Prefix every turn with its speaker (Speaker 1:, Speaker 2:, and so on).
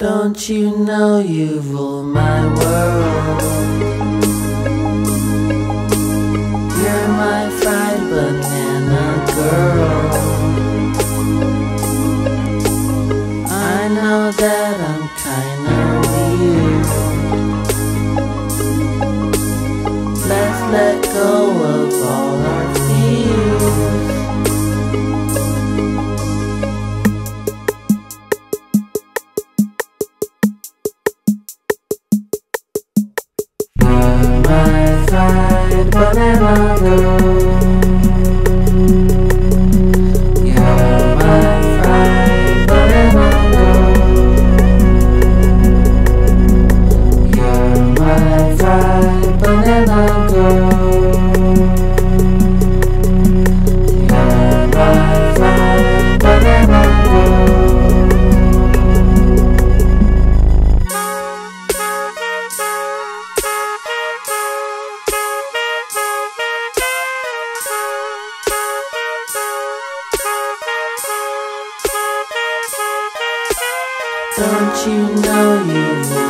Speaker 1: Don't you know you rule my world? You're my fried banana girl. I know that I'm kinda weird. Let's let go of all our fears. My fried banana girl. You're my fried banana girl. You're my fried banana girl. You're my fried banana girl. Don't you know you